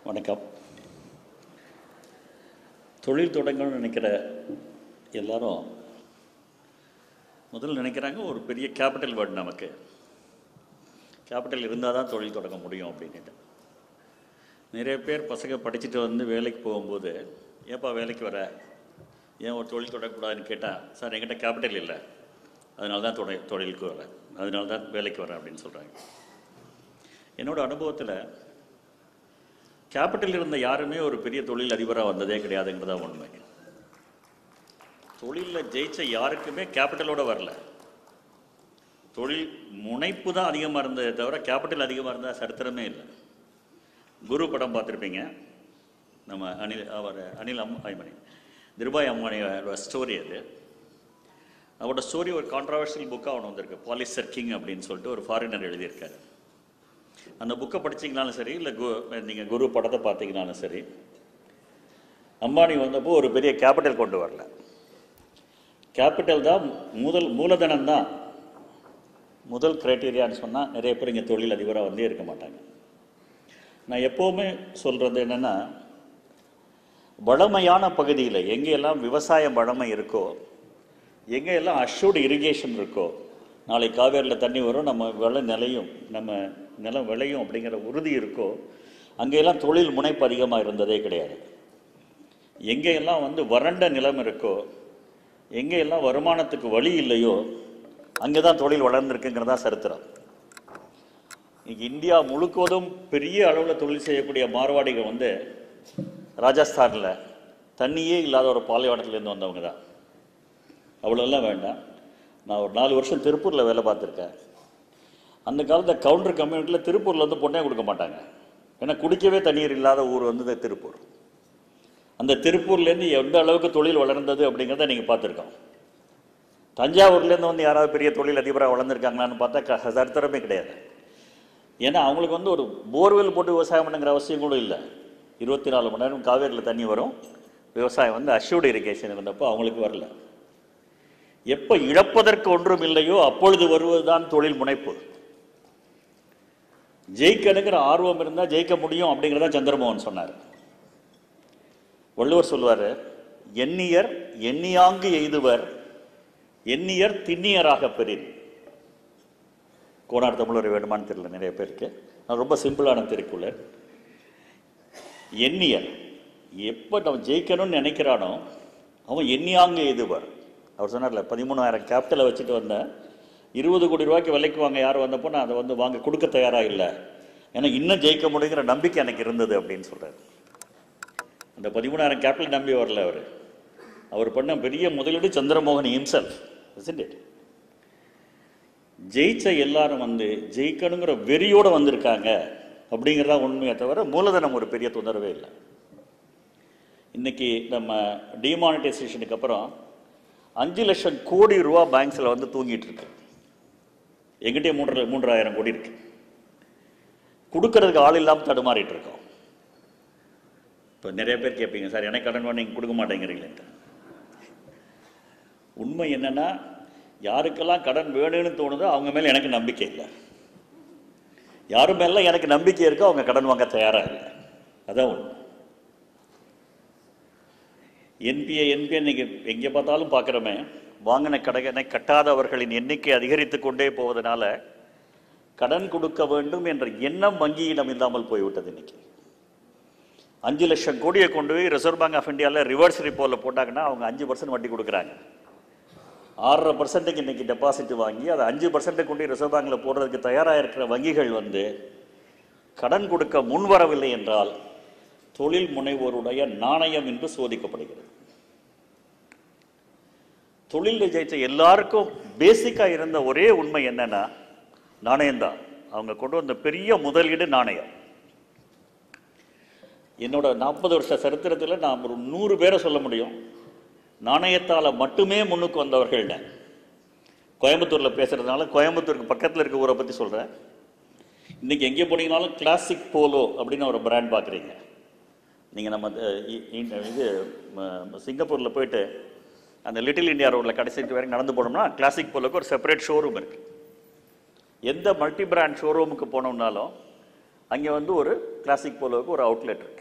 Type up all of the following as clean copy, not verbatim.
வணக்கம். தொழில் தொடங்கணும்னு நினைக்கிற எல்லாரும் முதல்ல நினைக்கிறாங்க ஒரு பெரிய கேபிட்டல் வேர்டு, நமக்கு கேபிட்டல் இருந்தால் தான் தொழில் தொடங்க முடியும் அப்படின்ட்டு. நிறைய பேர் பசங்க படிச்சுட்டு வந்து வேலைக்கு போகும்போது, ஏப்பா வேலைக்கு வர, ஏன் ஒரு தொழில் தொடங்கக்கூடாதுன்னு கேட்டால், சார் என்கிட்ட கேபிட்டல் இல்லை, அதனால தான் தொழிலுக்கு வரேன், அதனால தான் வேலைக்கு வரேன் அப்படின்னு சொல்கிறாங்க. என்னோடய அனுபவத்தில் கேபிட்டல் இருந்த யாருமே ஒரு பெரிய தொழில் அதிபராக வந்ததே கிடையாதுங்கிறதா உண்மை. தொழிலில் ஜெயிச்ச யாருக்குமே கேபிட்டலோடு வரல. தொழில் முனைப்பு தான் அதிகமாக இருந்ததே தவிர கேபிட்டல் அதிகமாக இருந்தால் சரித்திரமே இல்லை. குரு படம் பார்த்துருப்பீங்க. நம்ம திருபாய் அம்பானியோட ஸ்டோரி அது. அவரோட ஸ்டோரி ஒரு கான்ட்ரவர்ஷியல் புக்காக ஒன்று வந்திருக்கு, பாலிஸ்டர் கிங் அப்படின்னு சொல்லிட்டு ஒரு ஃபாரினர் எழுதியிருக்காரு. அந்த புக்கை படிச்சிங்கனாலும் சரி, இல்லை நீங்கள் குரு படத்தை பார்த்தீங்கனாலும் சரி, அம்பானி வந்தப்போ ஒரு பெரிய கேபிட்டல் கொண்டு வரல. கேபிட்டல் தான் மூலதனம் தான் முதல் க்ரைட்டீரியான்னு சொன்னால் நிறைய பேர் இங்கே தொழில் அதிபராக வந்தே இருக்க மாட்டாங்க. நான் எப்போவுமே சொல்கிறது என்னென்னா, வளமையான பகுதியில் எங்கெல்லாம் விவசாயம் வளமை இருக்கோ, எங்கெல்லாம் அஷ்யூர்டு இரிகேஷன் இருக்கோ, நாளை காவேரியில் தண்ணி வரும், நம்ம நம்ம நிலம் விளையும் அப்படிங்கிற உறுதி இருக்கோ, அங்கெல்லாம் தொழில் முனைப்பு அதிகமாக இருந்ததே கிடையாது. எங்கெல்லாம் வறண்ட நிலம் இருக்கோ, எங்கெல்லாம் வருமானத்துக்கு வழி இல்லையோ, அங்கே தான் தொழில் வளர்ந்துருக்குங்கிறதா சரித்திரம். இன்னைக்கு இந்தியா முழுக்குவதும் பெரிய அளவில் தொழில் செய்யக்கூடிய மார்வாடிகள் ராஜஸ்தானில் தண்ணியே இல்லாத ஒரு பாலைவனத்துலேருந்து வந்தவங்க தான். அவ்வளோலாம் வேண்டாம். நான் ஒரு 4 வருஷம் திருப்பூரில் வேலை பார்த்துருக்கேன். அந்த காலத்தில் கவுண்டர் கம்யூனிட்டியில் திருப்பூரில் பொண்ணே கொடுக்க மாட்டாங்க. ஏன்னா குடிக்கவே தண்ணீர் இல்லாத ஊர் திருப்பூர். அந்த திருப்பூர்லேருந்து எந்த அளவுக்கு தொழில் வளர்ந்தது அப்படிங்கிறத நீங்கள் பார்த்துருக்கோம். தஞ்சாவூர்லேருந்து யாராவது பெரிய தொழில் அதிபராக வளர்ந்துருக்காங்களான்னு பார்த்தா சரித்திரமே கிடையாது. ஏன்னா அவங்களுக்கு ஒரு போர்வெல் போட்டு விவசாயம் பண்ணுங்கிற அவசியம் கூட இல்லை. 24 மணி நேரம் காவேரியில் தண்ணி வரும். விவசாயம் அஷ்யூர்டு இரிகேஷன் இருந்தப்போ அவங்களுக்கு வரல. எப்போ இழப்பதற்கு ஒன்றும் இல்லையோ அப்பொழுது வருவதுதான் தொழில் முனைப்பு. ஜெயிக்கணுங்கிற ஆர்வம் இருந்தால் ஜெயிக்க முடியும் அப்படிங்கிறத சந்திரமோகன் சொன்னார். வள்ளுவர் சொல்லுவார், எண்ணியர் எண்ணியாங்கு எய்துவர், எண்ணியர் திண்ணியராக பெறின். கோனார் தமிழர் வேணுமான்னு தெரியல நிறைய பேருக்கு. நான் ரொம்ப சிம்பிளான திருக்குறள். எண்ணியர் எப்போ நம்ம ஜெயிக்கணும்னு நினைக்கிறானோ அவன் எண்ணியாங்கு எய்துவர். அவர் சொன்னார்ல, 13,000 கேபிட்டலை வச்சுட்டு வந்தேன், 20 கோடி ரூபாய்க்கு விலைக்கு வாங்க யார் வந்தப்போ நான் அதை வாங்க கொடுக்க தயாராக இல்லை, ஏன்னா இன்னும் ஜெயிக்க முடியுங்கிற நம்பிக்கை எனக்கு இருந்தது அப்படின்னு சொல்கிறார். அந்த 13,000 கேபிட்டல் நம்பி வரல அவர் பண்ண பெரிய முதலீடு சந்திரமோகன் ஹிம்செல்ஃப். ஜெயிச்ச எல்லாரும் ஜெயிக்கணுங்கிற வெறியோடு வந்திருக்காங்க அப்படிங்கிறதா உண்மையை தவிர மூலதனம் ஒரு பெரிய தொந்தரவே இல்லை. இன்னைக்கு நம்ம டிமானிட்டைசேஷனுக்கு அப்புறம் 5 லட்சம் கோடி ரூபா பேங்க்ஸில் தூங்கிட்டு இருக்கு. எங்கிட்டே 3,000 கோடி இருக்கு. கொடுக்கறதுக்கு ஆள் இல்லாமல் தடுமாறிட்டு இருக்கோம். இப்போ நிறைய பேர் கேட்பீங்க, சார் எனக்கு கடன் வேணும், நீங்கள் கொடுக்க மாட்டேங்கிறீங்களேன்ட்டு. உண்மை என்னன்னா, யாருக்கெல்லாம் கடன் வேணும்னு தோணுதோ அவங்க மேலே எனக்கு நம்பிக்கை இல்லை. யாரு மேல எனக்கு நம்பிக்கை இருக்கோ அவங்க கடன் வாங்க தயாராக இல்லை. அதான் உண்மை. என்பிஏ இன்னைக்கு எங்கே பார்த்தாலும் பார்க்குறோமே. வாங்கின கடனை கட்டாதவர்களின் எண்ணிக்கை அதிகரித்து கொண்டே போவதனால கடன் கொடுக்க வேண்டும் என்ற எண்ணம் வங்கியிடம் இல்லாமல் போய்விட்டது. இன்னைக்கு 5 லட்சம் கோடியை கொண்டு போய் ரிசர்வ் பேங்க் ஆஃப் இந்தியாவில் ரிவர்ஸ் ரிப்போவில் போட்டாங்கன்னா அவங்க 5% வட்டி கொடுக்குறாங்க. 6.5% இன்னைக்கு டெபாசிட் வாங்கி அதை 5% கொண்டு ரிசர்வ் பேங்கில் போடுறதுக்கு தயாராக இருக்கிற வங்கிகள் கடன் கொடுக்க முன்வரவில்லை என்றால் தொழில் முனைவோருடைய நாணயம் என்று சோதிக்கப்படுகிறது. தொழிலில் ஜெயிச்ச எல்லாருக்கும் பேசிக்காக இருந்த ஒரே உண்மை என்னன்னா, நாணயம்தான். அவங்க கொண்டு வந்த பெரிய முதலீடு நாணயம். என்னோட 40 வருஷ சரித்திரத்தில் நான் ஒரு 100 பேரை சொல்ல முடியும். நாணயத்தால் மட்டுமே முன்னுக்கு வந்தவர்கள். கோயம்புத்தூரில் பேசுறதுனால கோயம்புத்தூருக்கு பக்கத்தில் இருக்க ஊரை பற்றி சொல்கிறேன். இன்னைக்கு எங்கே போனீங்கனாலும் கிளாசிக் போலோ அப்படின்னு ஒரு பிராண்ட் பார்க்குறீங்க. நீங்கள் நம்ம சிங்கப்பூரில் போயிட்டு அந்த லிட்டில் இந்தியா ரோடில் கடைசி வரைக்கும் நடந்து போனோம்னா கிளாசிக் போலோக்கு ஒரு செப்பரேட் ஷோரூம் இருக்குது. எந்த மல்டி பிராண்ட் ஷோரூமுக்கு போனோம்னாலும் அங்கே வந்து ஒரு கிளாசிக் போலோவுக்கு ஒரு அவுட்லெட் இருக்கு.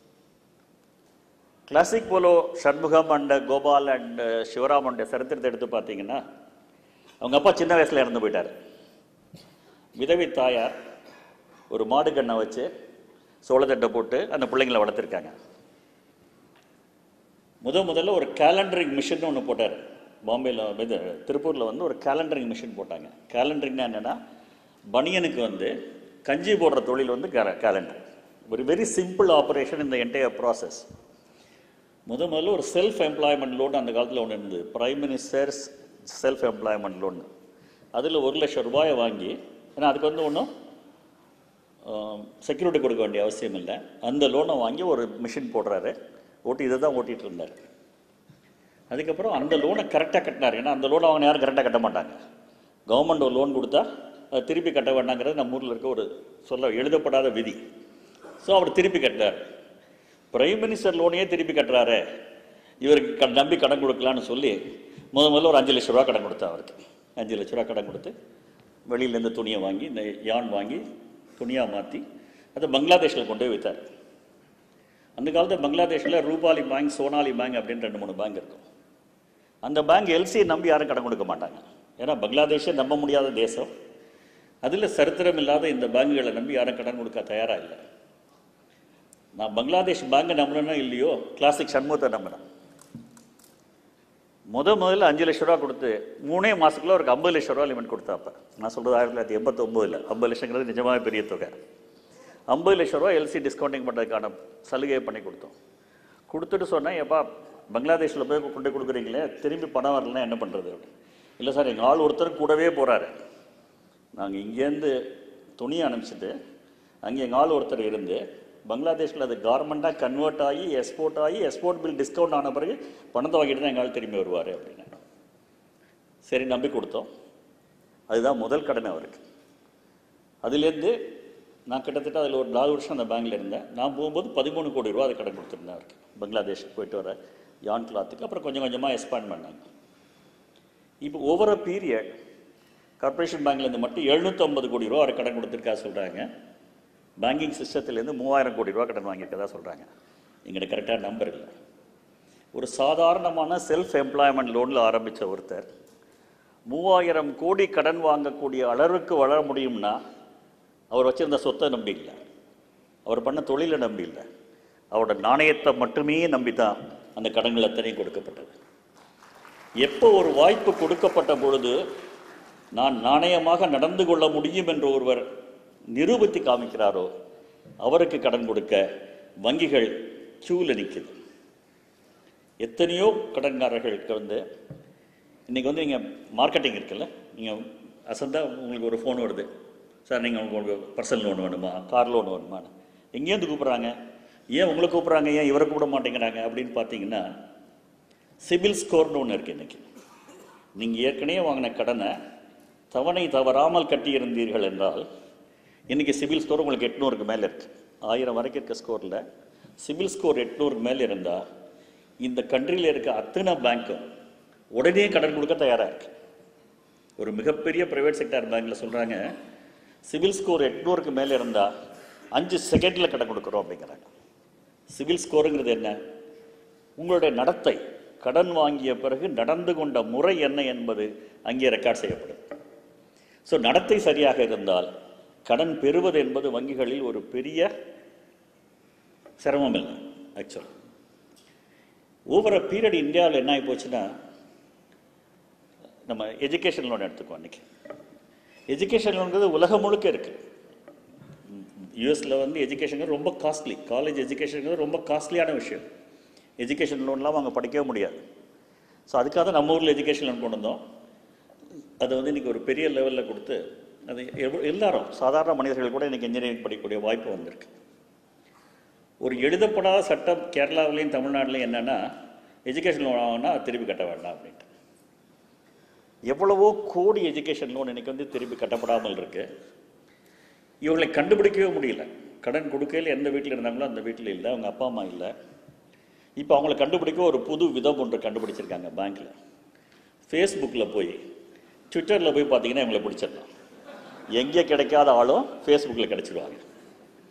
Classic polo Shanmugam and Gopal and சிவராமனுடைய சரித்திரத்தை எடுத்து பார்த்தீங்கன்னா, அவங்க அப்பா சின்ன வயசில் இறந்து போயிட்டார். விதவை தாயார் ஒரு மாடு கண்ணை வச்சு சோளத்தட்டை போட்டு அந்த பிள்ளைங்களை வளர்த்துருக்காங்க. முதல்ல ஒரு கேலண்டரிங் மிஷின் ஒன்று போட்டார். பாம்பேயில் இது திருப்பூரில் வந்து ஒரு கேலண்டரிங் மிஷின் போட்டாங்க. கேலண்டரிங்னா என்னென்னா, பனியனுக்கு வந்து கஞ்சி போடுற தொழில் வந்து கேலண்டர். ஒரு வெரி சிம்பிள் ஆப்ரேஷன் இந்த என்டையர் ப்ராசஸ். முதல்ல ஒரு செல்ஃப் எம்ப்ளாய்மெண்ட் லோன் அந்த காலத்தில் ஒன்று இருந்தது, prime minister's self employment loan. அதில் 1 லட்சம் ரூபாயை வாங்கி, ஏன்னா அதுக்கு வந்து ஒன்றும் செக்யூரிட்டி கொடுக்க வேண்டிய அவசியம் இல்லை, அந்த லோனை வாங்கி ஒரு மிஷின் போடுறாரு. இதை தான் ஓட்டிகிட்டு இருந்தார். அதுக்கப்புறம் அந்த லோனை கரெக்டாக கட்டினார். ஏன்னா அந்த லோனை அவங்க யாரும் கரெக்டாக கட்ட மாட்டாங்க. கவர்மெண்ட் ஒரு லோன் கொடுத்தா அதை திருப்பி கட்ட வேண்டாங்கிறது நம்ம ஊரில் இருக்க ஒரு எழுதப்படாத விதி. ஸோ அவர் திருப்பி கட்டினார். பிரைம் மினிஸ்டர் லோனையே திருப்பி கட்டுறாரு, இவருக்கு நம்பி கடன் கொடுக்கலான்னு சொல்லி முதல்ல ஒரு 5 லட்ச ரூபா கடன் கொடுத்தா. அவருக்கு 5 லட்ச ரூபா கடன் கொடுத்து வெளியிலேருந்து துணியை வாங்கி, இந்த யான் வாங்கி துணியாக மாற்றி அதை பங்களாதேஷில் கொண்டு போய் விற்றார். அந்த காலத்தில் பங்களாதேஷில் ரூபாலி பேங்க், சோனாலி பேங்க் அப்படின்னு 2-3 பேங்க் இருக்கும். அந்த பேங்க் எல்சியை நம்பி யாரும் கடன் கொடுக்க மாட்டாங்க. ஏன்னா பங்களாதேஷை நம்ப முடியாத தேசம். அதில் சரித்திரம் இல்லாத இந்த பேங்குகளை நம்பி யாரும் கடன் கொடுக்க தயாராக இல்லை. நான் பங்களாதேஷ் பேங்கை நம்புறேன்னா இல்லையோ, கிளாசிக் சண்முகத்தை நம்பினேன். முதல்ல 5 லட்ச ரூபா கொடுத்து 3 மாதத்துக்குள்ள அவருக்கு 50 லட்ச ரூபா லிமிட் கொடுத்தாப்ப. நான் சொல்கிறது 1989. 50 லட்சங்கிறது நிஜமாக பெரிய தொகை. 50 லட்ச ரூபா எல்சி டிஸ்கவுண்டிங் பண்ணுறதுக்கான சலுகையை பண்ணி கொடுத்தோம். கொடுத்துட்டு சொன்னேன், எப்பா பங்களாதேஷில் போய் கொண்டு கொடுக்குறீங்களே, திரும்பி பணம் வரலன்னா என்ன பண்ணுறது அப்படின்னு. இல்லை சார், எங்கள் ஆள் ஒருத்தர் கூடவே போகிறாரு. நாங்கள் இங்கேருந்து துணியை அனுப்பிச்சிட்டு அங்கே எங்கள் ஆள் ஒருத்தர் இருந்து பங்களாதேஷில் அது கார்மெண்ட்டாக கன்வெர்ட் ஆகி எக்ஸ்போர்ட் பில் டிஸ்கவுண்ட் ஆன பிறகு பணத்தை வாங்கிட்டு தான் எங்கள் ஆள் திரும்பி வருவார் அப்படின்னு. சரி, நம்பி கொடுத்தோம். அதுதான் முதல் கடன் அவருக்கு. அதுலேருந்து நான் கிட்டத்தட்ட அதில் ஒரு 4 வருஷம் அந்த பேங்கில் இருந்தேன். நான் போகும்போது 13 கோடி ரூபா அதை கடன் கொடுத்துருந்தேன் அவருக்கு. பங்களாதேஷுக்கு போயிட்டு வர யான் கிளாத்துக்கு. அப்புறம் கொஞ்சம் கொஞ்சமாக எக்ஸ்பேண்ட் பண்ணாங்க. இப்போ ஓவர் அ பீரியட் கார்பரேஷன் பேங்க்லேருந்து மட்டும் 750 கோடி ரூபா அவருக்கு கடன் கொடுத்துருக்கா சொல்கிறாங்க. பேங்கிங் சிஸ்டத்துலேருந்து 3000 கோடி ரூபா கடன் வாங்கியிருக்கதா சொல்கிறாங்க. எங்கிட்ட கரெக்டாக நம்பர் இல்லை. ஒரு சாதாரணமான செல்ஃப் எம்ப்ளாய்மெண்ட் லோனில் ஆரம்பித்த ஒருத்தர் 3000 கோடி கடன் வாங்கக்கூடிய அளவுக்கு வளர முடியும்னா அவர் வச்சிருந்த சொத்தை நம்பி இல்லை, அவர் பண்ண தொழிலை நம்பி இல்லை, அவரோட நாணயத்தை மட்டுமே நம்பி தான் அந்த கடன்கள் அத்தனையும் கொடுக்கப்பட்டது. எப்போ ஒரு வாய்ப்பு கொடுக்கப்பட்ட பொழுது நான் நாணயமாக நடந்து கொள்ள முடியும் என்று ஒருவர் நிரூபித்து காமிக்கிறாரோ அவருக்கு கடன் கொடுக்க வங்கிகள் கியூவில் நிற்குது. எத்தனையோ கடன்காரர்களுக்கு வந்து இன்றைக்கி வந்து நீங்கள் மார்க்கெட்டிங் இருக்குல்ல, நீங்கள் அசந்தால் உங்களுக்கு ஒரு ஃபோன் வருது, சார் நீங்கள் உங்களுக்கு பர்சனல் லோன் வேணுமா, கார் லோன் வேணுமான்னு. எங்கேருந்து கூப்பிட்றாங்க, ஏன் உங்களை கூப்பிட்றாங்க, ஏன் இவரை கூப்பிட மாட்டேங்கிறாங்க அப்படின்னு பார்த்தீங்கன்னா, சிபில் ஸ்கோர்னு ஒன்று இருக்குது. இன்றைக்கி நீங்கள் ஏற்கனவே வாங்கின கடனை தவணை தவறாமல் கட்டியிருந்தீர்கள் என்றால் இன்றைக்கி சிபில் ஸ்கோர் உங்களுக்கு 800க்கு மேலே இருக்குது. 1000 வரைக்கும் இருக்க ஸ்கோரில் சிபில் ஸ்கோர் 800க்கு மேலே இருந்தால் இந்த கண்ட்ரியில் இருக்க அத்தனை பேங்க்கும் உடனே கடன் கொடுக்க தயாராக இருக்குது. ஒரு மிகப்பெரிய ப்ரைவேட் செக்டார் பேங்க்கில் சொல்கிறாங்க, சிபில் ஸ்கோர் 800க்கு மேலே இருந்தால் 5 செகண்டில் கடன் கொடுக்குறோம் அப்படிங்கிறாங்க. சிபில் ஸ்கோருங்கிறது என்ன? உங்களுடைய நடத்தை, கடன் வாங்கிய பிறகு நடந்து கொண்ட முறை என்ன என்பது அங்கே ரெக்கார்ட் செய்யப்படும். ஸோ நடத்தை சரியாக இருந்தால் கடன் பெறுவது என்பது வங்கிகளில் ஒரு பெரிய சிரமம் இல்லை. ஆக்சுவல் ஓவர் அ பீரியட் இந்தியாவில் என்ன ஆகி போச்சுன்னா, நம்ம எஜுகேஷன் லோன் எடுத்துக்கோ. அன்றைக்கி எஜுகேஷன் லோனுங்கிறது உலகம் முழுக்க இருக்குது. யூஎஸில் வந்து எஜுகேஷன் ரொம்ப காஸ்ட்லி, காலேஜ் எஜுகேஷனுங்கிறது ரொம்ப காஸ்ட்லியான விஷயம். எஜுகேஷன் லோன்லாம் அங்கே படிக்கவே முடியாது. ஸோ அதுக்காக தான் நம்ம ஊரில் எஜுகேஷன் லோன் கொண்டு வந்தோம். அதை வந்து இன்றைக்கி ஒரு பெரிய லெவலில் கொடுத்து அது எல்லாரும் சாதாரண மனிதர்கள் கூட இன்றைக்கி இன்ஜினியரிங் படிக்கக்கூடிய வாய்ப்பு வந்திருக்கு. ஒரு எழுதப்படாத சட்டம் கேரளாவிலையும் தமிழ்நாட்டிலையும் என்னென்னா, எஜுகேஷன் லோன் ஆகுனா திருப்பி கட்ட வேண்டாம் அப்படின்ட்டு. எவ்வளவோ கோடி எஜுகேஷன் லோன் இன்றைக்கி வந்து திருப்பி கட்டப்படாமல் இருக்குது. இவர்களை கண்டுபிடிக்கவே முடியல. கடன் கொடுக்கையில் எந்த வீட்டில் இருந்தாங்களோ அந்த வீட்டில் இல்லை, அவங்க அப்பா அம்மா இல்லை. இப்போ அவங்கள கண்டுபிடிக்க ஒரு புது விதம் ஒன்று கண்டுபிடிச்சிருக்காங்க பேங்க்கில். ஃபேஸ்புக்கில் போய், ட்விட்டரில் போய் பார்த்தீங்கன்னா இவங்களை பிடிச்சிடலாம். எங்கே கிடைக்காத ஆளும் ஃபேஸ்புக்கில் கிடச்சிடுவாங்க.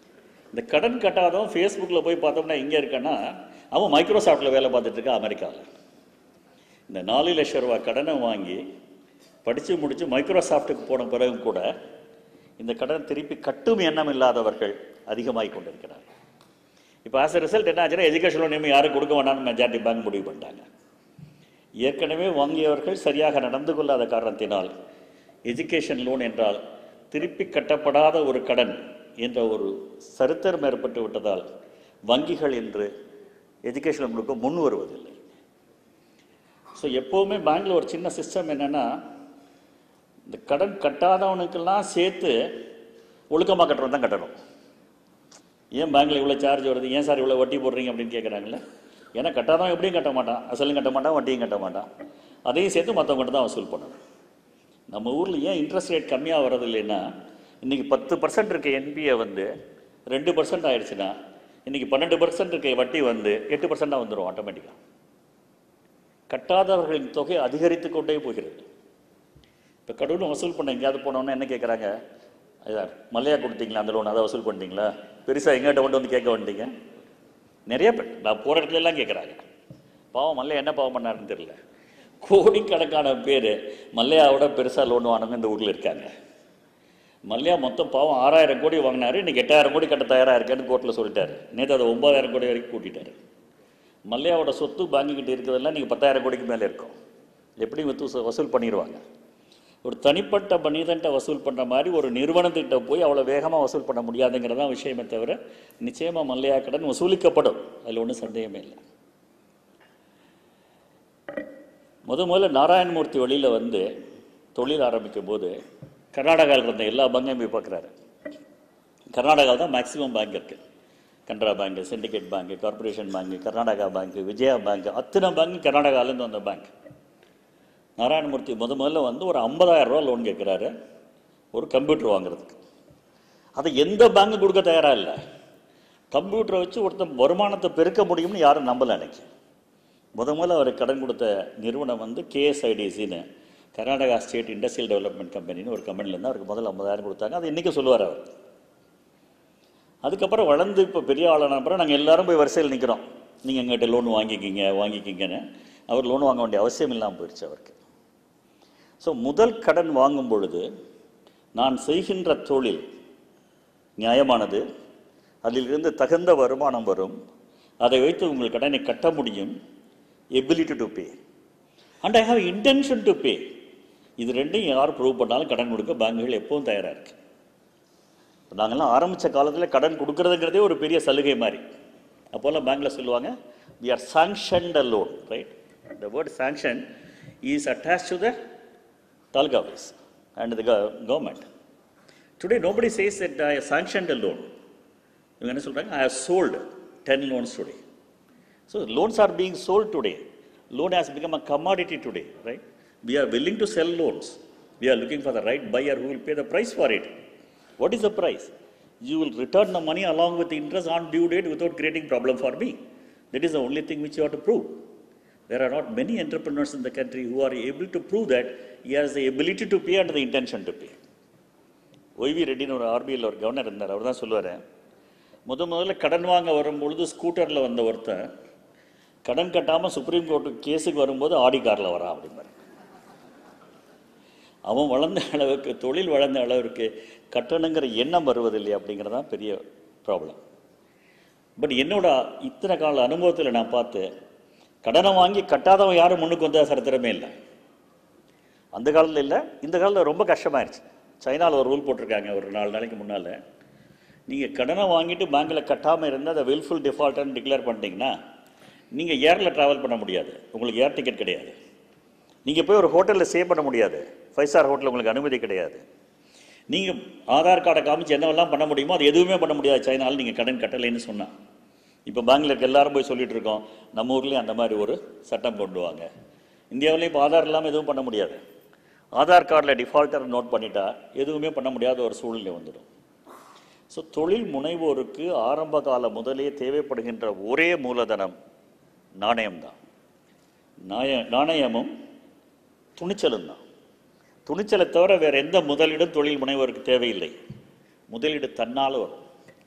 இந்த கடன் கட்டாதவன் ஃபேஸ்புக்கில் போய் பார்த்தோம்னா எங்கே இருக்கான்னா, அவன் மைக்ரோசாஃப்ட்டில் வேலை பார்த்துட்டு இருக்கான் அமெரிக்காவில். இந்த 4 லட்சம் ரூபா கடனை வாங்கி படித்து முடித்து மைக்ரோசாஃப்ட்டுக்கு போன பிறகு கூட இந்த கடன் திருப்பி கட்டும் எண்ணம் இல்லாதவர்கள் அதிகமாகி கொண்டிருக்கிறார்கள். இப்போ ஆஸ் எ ரிசல்ட் என்ன ஆச்சுன்னா, எஜுகேஷன் லோன் இனிமேல் யாரும் கொடுக்க வேண்டாம்னு மெஜாரிட்டி பேங்க் முடிவு பண்ணிட்டாங்க. ஏற்கனவே வாங்கியவர்கள் சரியாக நடந்து கொள்ளாத காரணத்தினால் எஜுகேஷன் லோன் என்றால் திருப்பி கட்டப்படாத ஒரு கடன் என்ற ஒரு சரித்திரம் ஏற்பட்டு விட்டதால் வங்கிகள் என்று எஜுகேஷன் லோன் கொடுக்க முன் வருவதில்லை. ஸோ எப்போவுமே பேங்க்கில் ஒரு சின்ன சிஸ்டம் என்னென்னா, இந்த கடன் கட்டாதவனுக்கெல்லாம் சேர்த்து ஒழுக்கமாக கட்டுறவன் தான் கட்டணும். ஏன் பேங்க்கில் இவ்வளோ சார்ஜ் வருது, ஏன் சார் இவ்வளோ வட்டி போடுறீங்க அப்படின்னு கேட்குறாங்களே. ஏன்னா கட்டாதவன் எப்படியும் கட்ட மாட்டான், அசலும் கட்ட மாட்டான், வட்டியும் கட்ட மாட்டான். அதையும் சேர்த்து மற்றவங்கள்ட்ட தான் வசூல் பண்ணணும். நம்ம ஊரில் ஏன் இன்ட்ரெஸ்ட் ரேட் கம்மியாக வர்றது இல்லைன்னா, இன்றைக்கி 10% இருக்க என்பிஏ 2% ஆயிடுச்சுன்னா, இன்றைக்கி 12% இருக்க வட்டி 8% வந்துடும் ஆட்டோமேட்டிக்காக. கட்டாதவர்களின் தொகை அதிகரித்து கொண்டே போகிறது. இப்போ கடவுளும் வசூல் பண்ண எங்கேயாவது போனோன்னா என்ன கேட்குறாங்க, மல்லையா கொடுத்தீங்களா அந்த லோன், அதை வசூல் பண்ணிட்டீங்களா, பெருசாக எங்கிட்ட கொண்டு வந்து கேட்க வந்துட்டீங்க. நிறைய பேர் நான் போகிற இடத்துல எல்லாம் கேட்குறாங்க. பாவம் மல்லையா என்ன பாவம் பண்ணாருன்னு தெரியல. கோடிக்கணக்கான பேர் மல்லையாவோட பெருசாக லோன் வாங்கினவங்க இந்த ஊரில் இருக்காங்க. மல்லையா மொத்தம் பாவம் 6000 கோடி வாங்கினார், இன்றைக்கி 8000 கோடி கட்ட தயாராக இருக்கேன்னு கோர்ட்டில் சொல்லிட்டாரு. நேற்று அதை 9000 கோடி வரைக்கும் கூட்டிட்டார். மல்லையாவோட சொத்து பேங்குக்கிட்ட இருக்கிறதெல்லாம் நீங்கள் 10,000 கோடிக்கு மேலே இருக்கும். எப்படி வசூல் பண்ணிடுவாங்க. ஒரு தனிப்பட்ட மனிதன்ட்ட வசூல் பண்ணுற மாதிரி ஒரு நிறுவனத்திட்ட போய் அவ்வளோ வேகமாக வசூல் பண்ண முடியாதுங்கிறதான் விஷயமே தவிர, நிச்சயமாக மல்லையா கடன் வசூலிக்கப்படும், அதில் ஒன்றும் சந்தேகமே இல்லை. முதல்ல நாராயணமூர்த்தி வழியில் தொழில் ஆரம்பிக்கும் போது கர்நாடகாவில் இருந்த எல்லா பேங்கையும் போய் பார்க்குறாரு. கர்நாடகாவில் தான் மேக்ஸிமம் பேங்க் இருக்குது. Canara bank, syndicate bank, corporation bank, Karnataka bank, Vijaya bank, அத்தனை பேங்க் கர்நாடகாவிலேருந்து வந்த பேங்க். நாராயணமூர்த்தி முதல்ல ஒரு 50,000 ரூபா லோன் கேட்குறாரு ஒரு கம்ப்யூட்டர் வாங்குறதுக்கு. அதை எந்த பேங்கு கொடுக்க தயாராக இல்லை. கம்ப்யூட்டரை வச்சு ஒருத்தன் வருமானத்தை பெருக்க முடியும்னு யாரும் நம்பலை. அன்னைக்கு முதல்ல அவர் கடன் கொடுத்த நிறுவனம் கேஎஸ்ஐடிசின்னு, கர்நாடகா ஸ்டேட் இண்டஸ்ட்ரியல் டெவலப்மெண்ட் கம்பெனின்னு ஒரு கம்பெனிலேருந்து அவருக்கு முதல்ல 50,000 கொடுத்தாங்க. அது இன்றைக்கி சொல்லுவார் அவர். அதுக்கப்புறம் வளர்ந்து இப்போ பெரிய ஆளான அப்புறம் நாங்கள் எல்லோரும் போய் வரிசையில் நிற்கிறோம், நீங்கள் எங்கிட்ட லோன் வாங்கிக்கிங்கன்னு. அவர் லோன் வாங்க வேண்டிய அவசியம் இல்லாமல் போயிடுச்சு அவருக்கு. ஸோ முதல் கடன் வாங்கும் பொழுது நான் செய்கின்ற தொழில் நியாயமானது, அதிலிருந்து தகுந்த வருமானம் வரும், அதை வைத்து உங்கள் கடனை கட்ட முடியும், ability to pay and I have intention to pay. இது ரெண்டையும் யார் ப்ரூவ் பண்ணாலும் கடன் கொடுக்க பேங்குகள் எப்பவும் தயாராக இருக்குது. நாங்கள்லாம் ஆரம்பித்த காலத்தில் கடன் கொடுக்குறதுங்கிறதே ஒரு பெரிய சலுகை மாதிரி. அப்போல்லாம் பேங்க்கில் சொல்லுவாங்க, we are sanctioned a loan, right? The word sanction is attached to the Talga office and the government. Today nobody says that I have sanctioned a loan. இவங்க என்ன சொல்கிறாங்க, I have sold 10 loans today. So loans are being sold today. Loan has become a commodity today, right? We are willing to sell loans. We are looking for the right buyer who will pay the price for it. What is the price? You will return the money along with the interest on due date without creating problem for me. That is the only thing which you have to prove. There are not many entrepreneurs in the country who are able to prove that he has the ability to pay and the intention to pay. YV ரெட்டின்னு ஒரு ஆர்பிஐயில் ஒரு governor இருந்தார். அவர் தான் சொல்லுவார், முதல்ல கடன் வாங்க வரும்பொழுது ஸ்கூட்டரில் வந்த ஒருத்தன் கடன் கட்டாமல் சுப்ரீம் கோர்ட்டுக்கு கேஸுக்கு வரும்போது ஆடி காரில் வரான் அப்படிம்பார். அவன் வளர்ந்த அளவுக்கு, தொழில் வளர்ந்த அளவிற்கு கட்டணுங்கிற எண்ணம் வருவதில்லை அப்படிங்கிறதான் பெரிய ப்ராப்ளம். பட் என்னோட இத்தனை கால அனுபவத்தில் நான் பார்த்து, கடனை வாங்கி கட்டாதவன் யாரும் முன்னுக்கு வந்த சரித்திரமே இல்லை. அந்த காலத்தில் இல்லை, இந்த காலத்தில் ரொம்ப கஷ்டமாயிருச்சு. சைனாவில் ஒரு ரூல் போட்டிருக்காங்க ஒரு 4 நாளைக்கு முன்னால், நீங்கள் கடனை வாங்கிட்டு பேங்க்கில் கட்டாமல் இருந்தால் அதை வில்ஃபுல் டிஃபால்ட்டுன்னு டிக்ளேர் பண்ணிட்டீங்கன்னா நீங்கள் ஏரில் ட்ராவல் பண்ண முடியாது, உங்களுக்கு ஏர் டிக்கெட் கிடையாது. நீங்கள் போய் ஒரு ஹோட்டலில் ஸ்டே பண்ண முடியாது, 5 ஸ்டார் ஹோட்டலில் உங்களுக்கு அனுமதி கிடையாது. நீங்கள் ஆதார் கார்டை காமிச்சு என்னவெல்லாம் பண்ண முடியுமோ அது எதுவுமே பண்ண முடியாது சைனாவில் நீங்கள் கடன் கட்டலைன்னு சொன்னால். இப்போ பேங்கில் இருக்க எல்லாரும் போய் சொல்லிட்டு இருக்கோம், நம்ம ஊர்லேயும் அந்த மாதிரி ஒரு சட்டம் கொண்டு வாங்க. இந்தியாவிலேயும் இப்போ ஆதார் இல்லாமல் எதுவும் பண்ண முடியாது. ஆதார் கார்டில் டிஃபால்ட்டர் நோட் பண்ணிட்டா எதுவுமே பண்ண முடியாத ஒரு சூழ்நிலை வந்துடும். ஸோ தொழில் முனைவோருக்கு ஆரம்ப கால முதலே தேவைப்படுகின்ற ஒரே மூலதனம் நாணயம்தான். நாணயமும் துணிச்சலும் தான். துணிச்சலை தவிர வேறு எந்த முதலீடும் தொழில் முனைவோருக்கு தேவையில்லை. முதலீடு தன்னால் வரும்.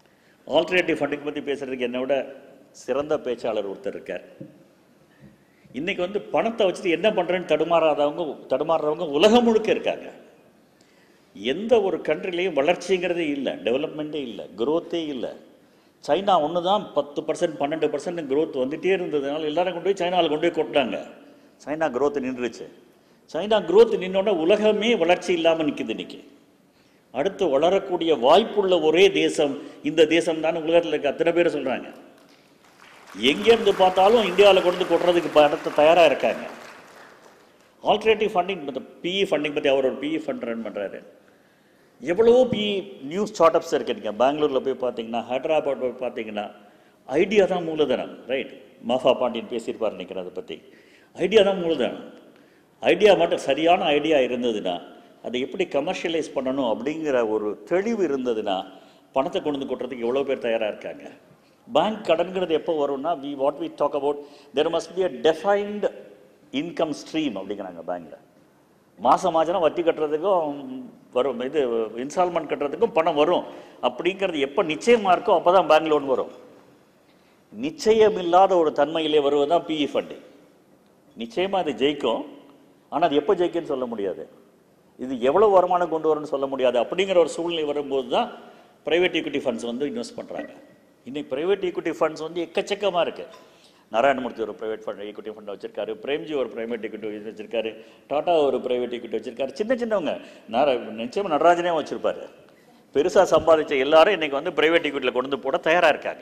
ஆல்டர்னேட்டிவ் ஃபண்டிங் பற்றி பேசுகிறதுக்கு என்னை விட சிறந்த பேச்சாளர் ஒருத்தர் இருக்கார். இன்றைக்கி வந்து பணத்தை வச்சுட்டு என்ன பண்ணுறேன்னு தடுமாறுறவங்க உலகம் முழுக்க இருக்காங்க. எந்த ஒரு கண்ட்ரிலையும் வளர்ச்சிங்கிறதே இல்லை, டெவலப்மெண்ட்டே இல்லை, குரோத்தே இல்லை. சைனா ஒன்று தான் 10% 12% க்ரோத் வந்துகிட்டே இருந்ததுனால எல்லாரும் கொண்டு போய் சைனாவில் கொண்டு போய் கொட்டினாங்க. சைனா க்ரோத் நின்றுச்சு. சைனா க்ரோத் நின்னோட உலகமே வளர்ச்சி இல்லாமல் நிற்குது. இன்றைக்கி அடுத்து வளரக்கூடிய வாய்ப்புள்ள ஒரே தேசம் இந்த தேசம் தான் உலகத்தில் இருக்க அத்தனை பேர் சொல்கிறாங்க. எங்கேருந்து பார்த்தாலும் இந்தியாவில் கொண்டு கொட்டுறதுக்கு பணத்தை தயாராக இருக்காங்க. ஆல்டர்னேட்டிவ் ஃபண்டிங் பிஇ ஃபண்டிங் பற்றி அவர் ஒரு பிஇ ஃபண்ட் ரன் பண்ணுறாரு. எவ்வளவோ நியூ ஸ்டார்ட் அப்ஸ் இருக்குது. நீங்கள் பெங்களூரில் போய் பார்த்தீங்கன்னா, ஹைதராபாத் போய் பார்த்தீங்கன்னா, ஐடியா தான் மூலதனம். ரைட், மாஃபா பாண்டியன் பேசியிருப்பார் நினைக்கிறேன் அதை பற்றி. ஐடியா தான் மூலதனம். ஐடியா மட்டும் சரியான ஐடியா இருந்ததுன்னா அதை எப்படி கமர்ஷியலைஸ் பண்ணணும் அப்படிங்கிற ஒரு தெளிவு இருந்ததுன்னா பணத்தை கொண்டு வந்து கொட்டுறதுக்கு எவ்வளோ பேர் தயாராக இருக்காங்க. பேங்க் கடன்கிறது எப்போ வரும்னா what we talk about there must be a defined income stream அப்படிங்கிறாங்க. பேங்கில் மாதம் ஆச்சுன்னா வட்டி கட்டுறதுக்கும் வரும், இது இன்ஸ்டால்மெண்ட் கட்டுறதுக்கும் பணம் வரும் அப்படிங்கிறது எப்போ நிச்சயமாக இருக்கோ அப்போ தான் பேங்க் லோன் வரும். நிச்சயம் இல்லாத ஒரு தன்மையிலே வருவது தான் பிஇ ஃபண்டு. நிச்சயமாக அது ஜெயிக்கும், ஆனால் அது எப்போ ஜெயிக்குன்னு சொல்ல முடியாது. இது எவ்வளோ வருமானம் கொண்டு வரும்னு சொல்ல முடியாது. அப்படிங்கிற ஒரு சூழ்நிலை வரும்போது தான் ப்ரைவேட் ஈக்விட்டி ஃபண்ட்ஸ் வந்து இன்வெஸ்ட் பண்ணுறாங்க. இன்றைக்கி ப்ரைவேட் ஈக்விட்டி ஃபண்ட்ஸ் வந்து எக்கச்சக்கமாக இருக்குது. நாராயணமூர்த்தி ஒரு ப்ரைவேட் ஃபண்ட் ஈக்விட்டி ஃபண்ட் வச்சிருக்காரு, பிரேம்ஜி ஒரு ப்ரைவேட் ஈக்விட்டி வச்சிருக்காரு, டாடா ஒரு ப்ரைவேட் ஈக்விட்டி வச்சிருக்காரு. சின்னவங்க நிச்சயமாக நடராஜனே வச்சிருப்பாரு. பெருசாக சம்பாதிச்ச எல்லாரும் இன்றைக்கி வந்து ப்ரைவேட் ஈக்விட்டியில் கொண்டு போட தயாராக இருக்காங்க.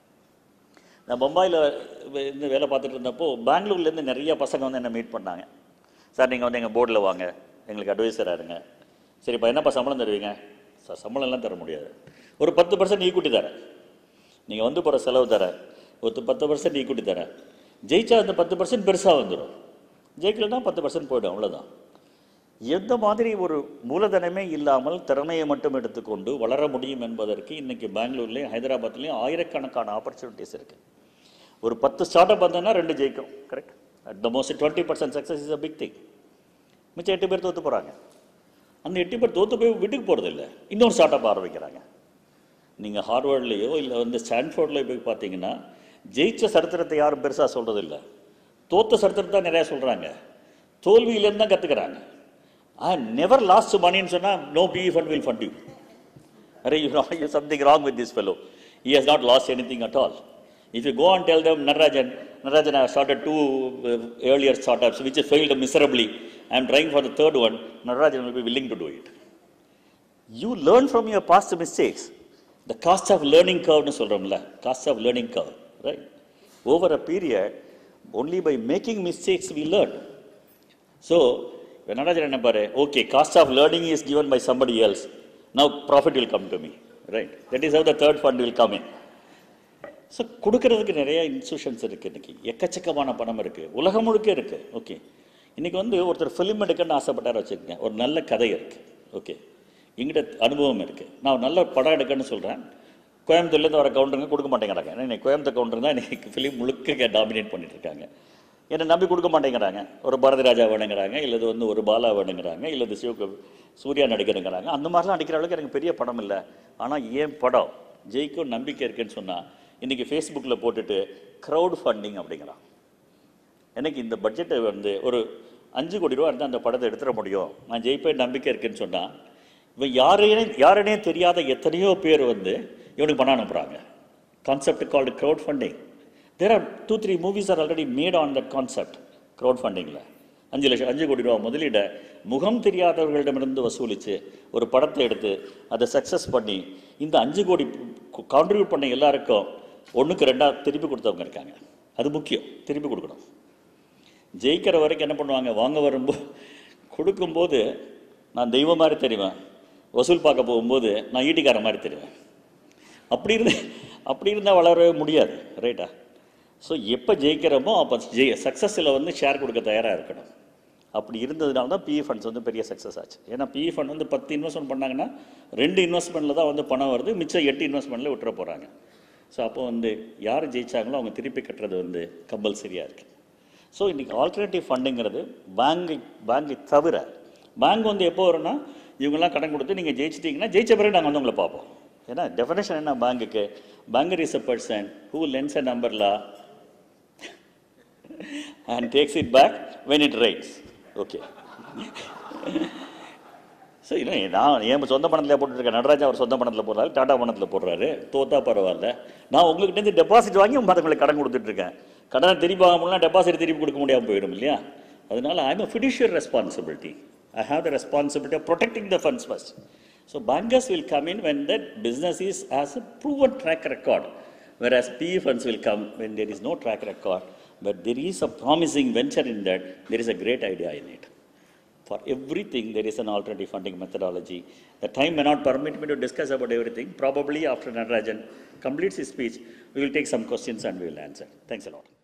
நான் பம்பாயில் இருந்து வேலை பார்த்துட்டு இருந்தப்போ பெங்களூர்லேருந்து நிறைய பசங்க வந்து என்னை மீட் பண்ணாங்க. சார் நீங்கள் வந்து எங்கள் போர்டில் வாங்க, எங்களுக்கு அட்வைசராக இருங்க. சரிப்பா, என்னப்பா சம்பளம் தருவீங்க? சார் சம்பளம்லாம் தர முடியாது, ஒரு 10% ஈக்விட்டி தரேன், நீங்கள் வந்து போகிற செலவு தரேன், ஒரு 10% ஈக்விட்டி தரேன். ஜெயிச்சா அந்த 10% பெருசாக வந்துடும், ஜெயிக்கலன்னா 10% போய்டும், அவ்வளோதான். எந்த மாதிரி ஒரு மூலதனமே இல்லாமல் திறமையை மட்டும் எடுத்துக்கொண்டு வளர முடியும் என்பதற்கு இன்றைக்கி பெங்களூர்லேயும் ஹைதராபாத்லேயும் ஆயிரக்கணக்கான ஆப்பர்ச்சுனிட்டிஸ் இருக்குது. ஒரு 10 ஸ்டார்ட் அப் வந்தோன்னா 2 ஜெயிக்கும். Correct. At the most 20% success is a big thing. மிச்சம் 8 பேர் தோற்று போகிறாங்க. அந்த 8 பேர் தோற்று போய் வீட்டுக்கு போகிறது இல்லை, இன்னொரு ஸ்டார்ட் அப் ஆரம்பிக்கிறாங்க. நீங்கள் ஹார்வர்ட்லேயோ இல்லை வந்து ஸ்டான்ஃபோர்ட்லேயோ போய் பார்த்தீங்கன்னா ஜெயிச்ச சரித்திரத்தை யாரும் பெருசாக சொல்கிறதில்ல, தோற்ற சரித்திரத்தை தான் நிறையா சொல்கிறாங்க. தோல்வியிலேருந்து தான் கற்றுக்கிறாங்க. I never lost money in Sona, no PE fund will fund you. Something wrong with this fellow. He has not lost anything at all. If you go and tell them, Narajan, I have started 2 earlier startups which failed miserably. I am trying for the 3rd one. Narajan will be willing to do it. You learn from your past mistakes. The cost of learning curve, cost of learning curve, right? Over a period, only by making mistakes we learn. So, when Narajan okay, cost of learning is given by somebody else. Now profit will come to me, right? That is how the 3rd fund will come in. So, கொடுக்கிறதுக்கு நிறைய institutions இருக்குது. இன்றைக்கி எக்கச்சக்கமான பணம் இருக்குது, உலகம் முழுக்க இருக்குது. ஓகே, இன்றைக்கி வந்து ஒருத்தர் ஃபிலிம் எடுக்கணும்னு ஆசைப்பட்டார் வச்சுக்கோங்க, ஒரு நல்ல கதை இருக்குது. ஓகே, எங்கிட்ட அனுபவம் இருக்குது, நான் நல்ல படம் எடுக்கணும்னு சொல்கிறேன். கோயம்புத்தூர்லேருந்து வர கவுண்டருங்க கொடுக்க மாட்டேங்கிறாங்க. ஏன்னா இன்றைக்கி கோயம்புத்தூர் கவுண்டர் தான் இன்றைக்கி ஃபிலிம் முழுக்க டாமினேட் பண்ணிட்டுருக்காங்க. என்னை நம்பி கொடுக்க மாட்டேங்கிறாங்க. ஒரு பாரதி ராஜா வேணுங்கிறாங்க, இல்லது வந்து ஒரு பாலா வேணுங்கிறாங்க, இல்லது சூர்யா நடிக்கிறேங்கிறாங்க. அந்த மாதிரிலாம் நடிக்கிற அளவுக்கு எனக்கு பெரிய படம் இல்லை. ஆனால் ஏன் படம் ஜெயிக்கும் நம்பிக்கை இருக்குன்னு சொன்னால் இன்றைக்கி ஃபேஸ்புக்கில் போட்டுட்டு க்ரௌட் ஃபண்டிங் அப்படிங்கிறான். எனக்கு இந்த பட்ஜெட்டை வந்து ஒரு 5 கோடி ரூபா இருந்தால் அந்த படத்தை எடுத்துட முடியும், நான் ஜெயிப்பேன் நம்பிக்கை இருக்குன்னு சொன்னால் இவன் யாருனே தெரியாத எத்தனையோ பேர் வந்து இவனுக்கு பணம் அனுப்புகிறாங்க. Concept called crowd funding. There are 2-3 movies are already made on that concept, crowdfunding-ல. 5 கோடி ரூபா முதலீட முகம் தெரியாதவர்களிடமிருந்து வசூலித்து ஒரு படத்தை எடுத்து அதை சக்ஸஸ் பண்ணி இந்த 5 கோடி கான்ட்ரிபியூட் பண்ண எல்லாருக்கும் 1க்கு 2 திருப்பி கொடுத்தவங்க இருக்காங்க. அது முக்கியம், திருப்பி கொடுக்கணும். ஜெயிக்கிற வரைக்கும் என்ன பண்ணுவாங்க, வாங்க வரும்போது கொடுக்கும்போது நான் தெய்வம் மாதிரி தெரிவேன், வசூல் பார்க்க போகும்போது நான் ஈட்டிக்கார மாதிரி தெரிவேன். அப்படி இருந்தால் வளரவே முடியாது, ரைட்டா? ஸோ எப்போ ஜெயிக்கிறோமோ அப்போ சக்ஸஸில் வந்து ஷேர் கொடுக்க தயாராக இருக்கணும். அப்படி இருந்ததுனால தான் பிஇ ஃபண்ட்ஸ் வந்து பெரிய சக்ஸஸ் ஆச்சு. ஏன்னா பிஇ ஃபண்ட் வந்து 10 இன்வெஸ்ட்மெண்ட் பண்ணாங்கன்னா 2 இன்வெஸ்ட்மெண்ட்டில் தான் வந்து பணம் வருது, மிச்சம் 8 இன்வெஸ்ட்மெண்ட்டில் விட்டுற போகிறாங்க. ஸோ அப்போ வந்து யார் ஜெயிச்சாங்களோ அவங்க திருப்பி கட்டுறது வந்து கம்பல்சரியாக இருக்குது. ஸோ இன்றைக்கி ஆல்டர்னேட்டிவ் ஃபண்டுங்கிறது பேங்கை தவிர, பேங்க் வந்து எப்போ வரும்னா இவங்கெல்லாம் கடன் கொடுத்து நீங்கள் ஜெயிச்சிட்டிங்கன்னா ஜெயிச்ச பிறகு நாங்கள் வந்து உங்களை பார்ப்போம். ஏன்னா டெஃபினேஷன் என்ன பேங்குக்கு? Banker is a person who lends an umbrella and takes it back when it rains. Okay. So இல்லை, நான் என் சொந்த பணத்தில் போட்டுருக்கேன். நடராஜா அவர் சொந்த பணத்தில் போடுறாரு, டாடா பணத்தில் போடுறாரு. தோத்தா பரவாயில்ல. நான் உங்கள்கிட்ட டெபாசிட் வாங்கி மற்றவங்களுக்கு கடன் கொடுத்துட்ருக்கேன். கடனை திருப்பி வாங்க முடியல, டெபாசிட் திருப்பி கொடுக்க முடியாமல் போயிடும் இல்லையா? அதனால I am a fiduciary responsibility. I have the responsibility of protecting the funds first. So bankers will come in when that business has a proven track record, whereas PE funds will come when there is no track record, but there is a promising venture in that, there is a great idea in it. For everything, there is an alternative funding methodology. The time may not permit me to discuss about everything. Probably after Natarajan completes his speech, we will take some questions and we will answer. Thanks a lot.